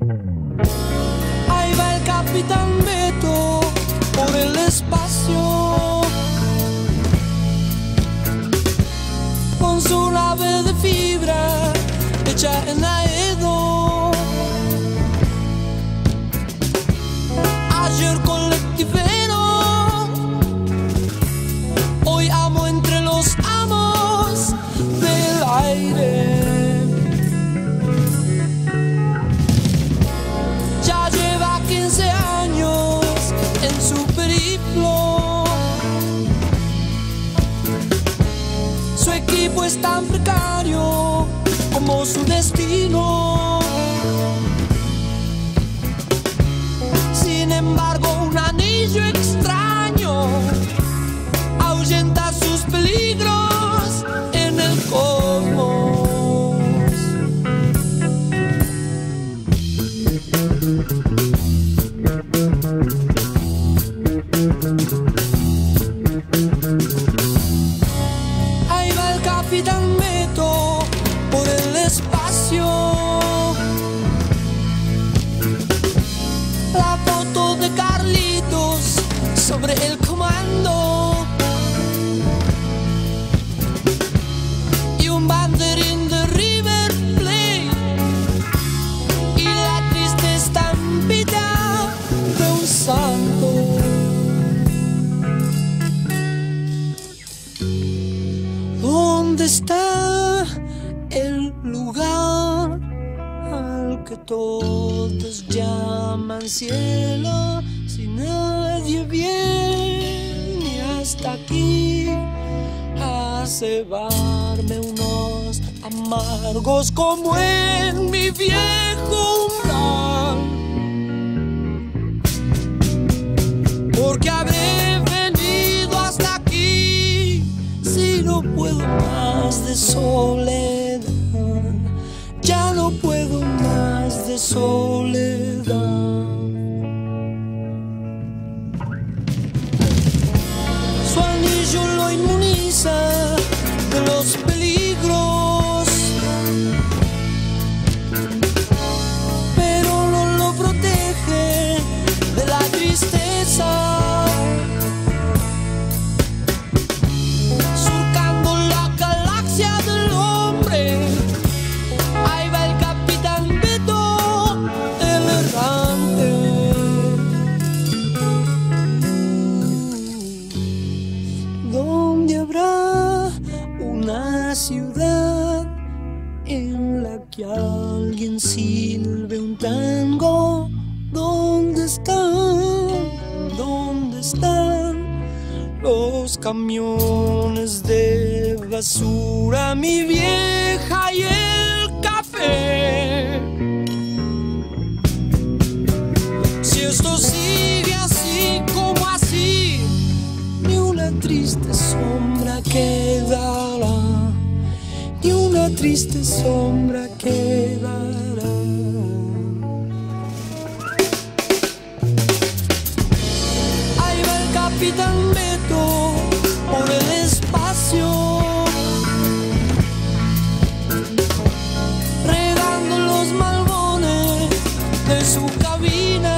Ahí va el Capitán Beto por el espacio, con su nave de fibra hecha en Aedo. Ayer colectivero, hoy amo entre los amos del aire. Ya lleva 15 años en su periplo. Su equipo es tan precario como su destino. Sin embargo, un anillo extraño ahuyenta sus peligros en el cosmos. Ahí va el Capitán Beto por el espacio. La foto de Carlitos sobre el comando y un banderín de River Plate y la triste estampita de un santo. ¿Dónde está el lugar al que todos llaman cielo? Si nadie viene hasta aquí a cebarme unos amargos como en mi viejo umbral, porque habré venido hasta aquí si no puedo más de soledad. Ya no puedo más de soledad. Su anillo lo inmuniza de los peligros, pero no lo protege de la tristeza. Surcando la galaxia del hombre, ahí va el Capitán Beto, el errante. ¿Dónde habrá una ciudad en la que alguien silbe un tango? ¿Dónde están los camiones de basura, mi vieja y el café? Si esto sigue así como así, ni una triste sombra quedará, ni una triste sombra quedará. Ahí va el Capitán Beto por el espacio, regando los malbones de su cabina.